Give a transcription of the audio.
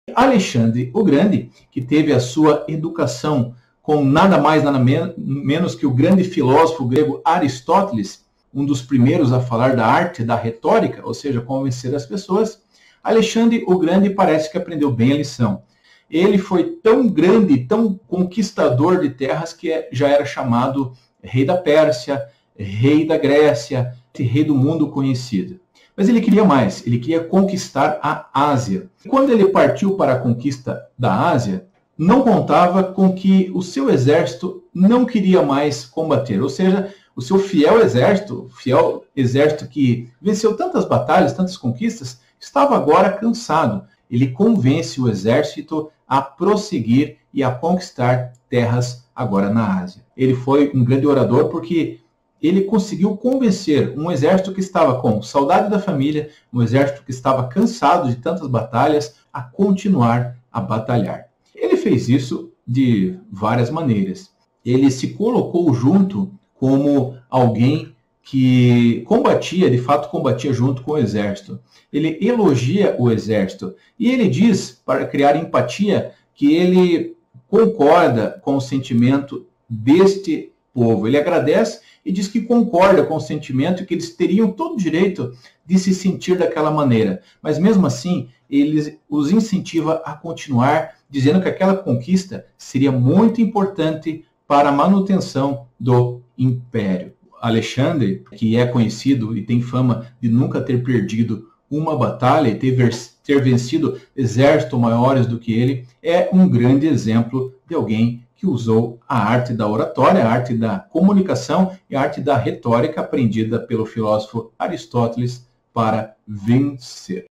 Alexandre o Grande, que teve a sua educação com nada mais, nada menos que o grande filósofo grego Aristóteles, um dos primeiros a falar da arte da retórica, ou seja, convencer as pessoas, Alexandre o Grande parece que aprendeu bem a lição. Ele foi tão grande, tão conquistador de terras, que já era chamado rei da Pérsia, rei da Grécia, rei do mundo conhecido. Mas ele queria mais, ele queria conquistar a Ásia. Quando ele partiu para a conquista da Ásia, não contava com que o seu exército não queria mais combater, ou seja, o seu fiel exército que venceu tantas batalhas, tantas conquistas, estava agora cansado. Ele convence o exército a prosseguir e a conquistar terras agora na Ásia. Ele foi um grande orador porque ele conseguiu convencer um exército que estava com saudade da família, um exército que estava cansado de tantas batalhas, a continuar a batalhar. Ele fez isso de várias maneiras. Ele se colocou junto como alguém que combatia, de fato combatia junto com o exército. Ele elogia o exército e ele diz, para criar empatia, que ele concorda com o sentimento deste povo. Ele agradece e diz que concorda com o sentimento e que eles teriam todo o direito de se sentir daquela maneira. Mas mesmo assim, ele os incentiva a continuar, dizendo que aquela conquista seria muito importante para a manutenção do império. Alexandre, que é conhecido e tem fama de nunca ter perdido uma batalha e ter vencido exércitos maiores do que ele, é um grande exemplo de alguém que usou a arte da oratória, a arte da comunicação e a arte da retórica aprendida pelo filósofo Aristóteles para vencer.